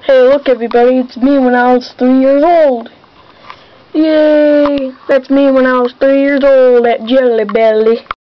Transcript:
Hey, look everybody, it's me when I was 3 years old. Yay! That's me when I was 3 years old at Jelly Belly.